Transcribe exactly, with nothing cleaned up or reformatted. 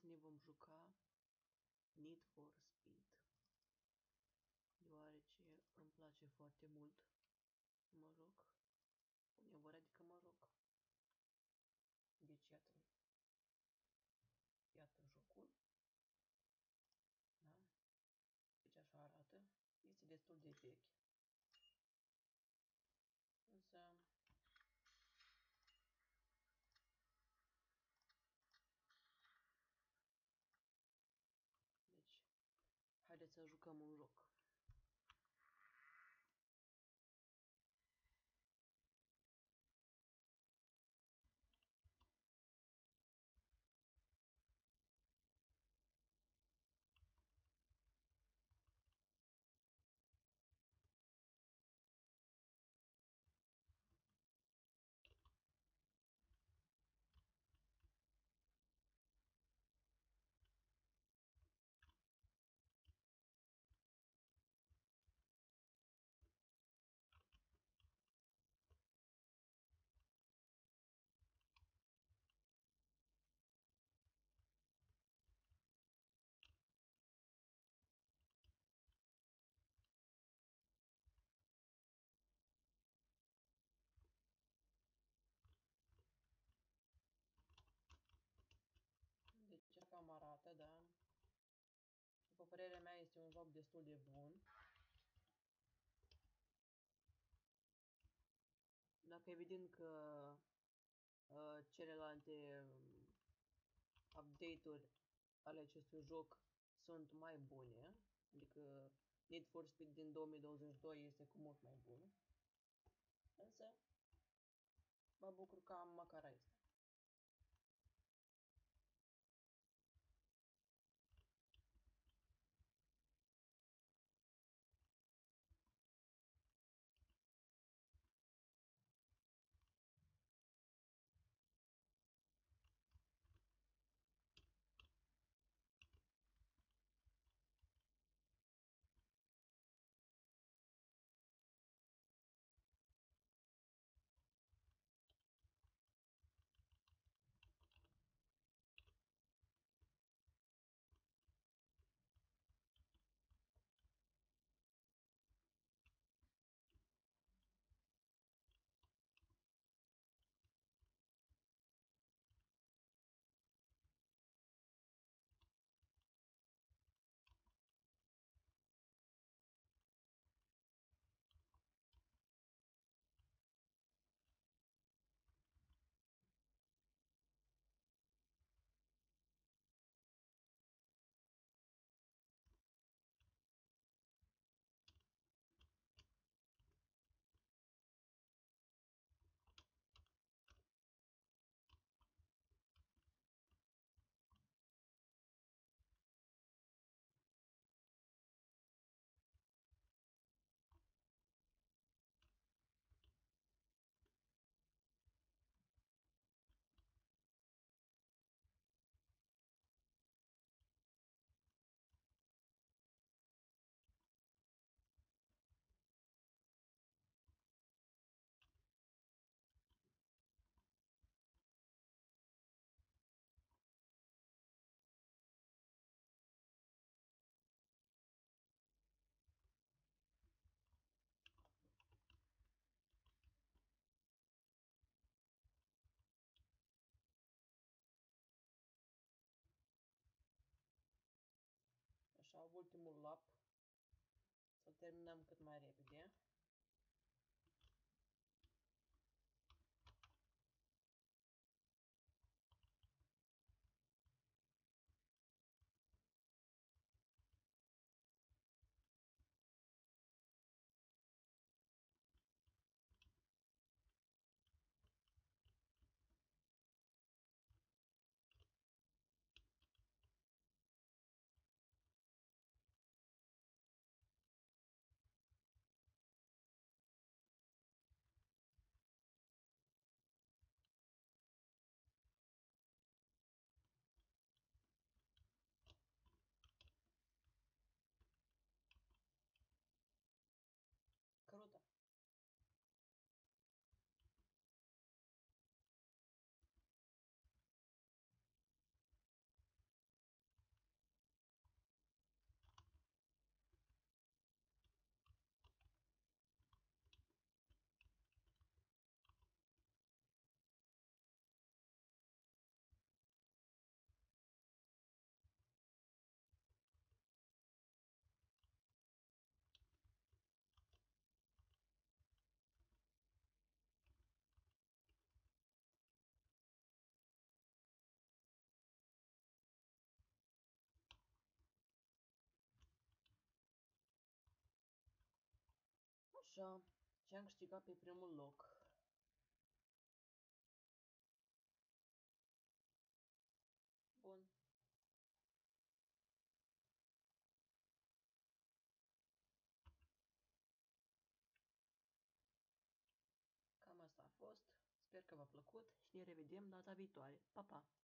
ne vom juca Need for Speed, deoarece îmi place foarte mult să mă joc, uneori adică mă joc. Deci iată, iată jocul, da? Deci așa arată, este destul de vechi, însă deci haideți să jucăm un joc. Deci așa cam arată, da? După părerea mea este un joc destul de bun. Dacă evident că uh, celelalte um, update-uri ale acestui joc sunt mai bune, adică Need for Speed din două mii douăzeci și doi este cu mult mai bun, însă mă bucur că am măcar asta. Așa, ultimul lap, să terminăm cât mai repede. Așa, și am câștigat pe primul loc. Bun. Cam asta a fost. Sper că v-a plăcut și ne revedem data viitoare. Pa, pa!